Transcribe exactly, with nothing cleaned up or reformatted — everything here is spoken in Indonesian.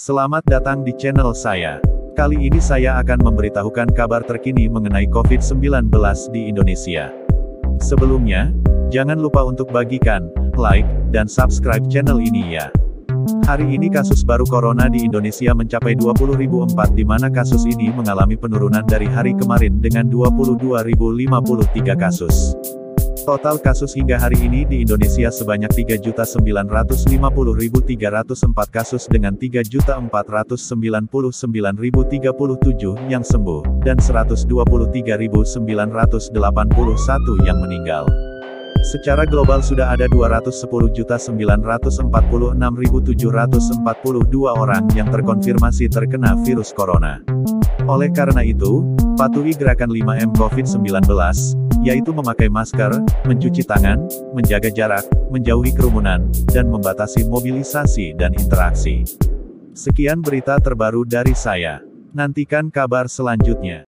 Selamat datang di channel saya. Kali ini saya akan memberitahukan kabar terkini mengenai covid sembilan belas di Indonesia. Sebelumnya, jangan lupa untuk bagikan, like, dan subscribe channel ini ya. Hari ini kasus baru corona di Indonesia mencapai dua puluh ribu empat, di mana kasus ini mengalami penurunan dari hari kemarin dengan dua puluh dua ribu lima puluh tiga kasus. Total kasus hingga hari ini di Indonesia sebanyak tiga juta sembilan ratus lima puluh ribu tiga ratus empat kasus dengan tiga juta empat ratus sembilan puluh sembilan ribu tiga puluh tujuh yang sembuh, dan seratus dua puluh tiga ribu sembilan ratus delapan puluh satu yang meninggal. Secara global sudah ada dua ratus sepuluh juta sembilan ratus empat puluh enam ribu tujuh ratus empat puluh dua orang yang terkonfirmasi terkena virus corona. Oleh karena itu, patuhi gerakan lima M covid sembilan belas, yaitu memakai masker, mencuci tangan, menjaga jarak, menjauhi kerumunan, dan membatasi mobilisasi dan interaksi. Sekian berita terbaru dari saya. Nantikan kabar selanjutnya.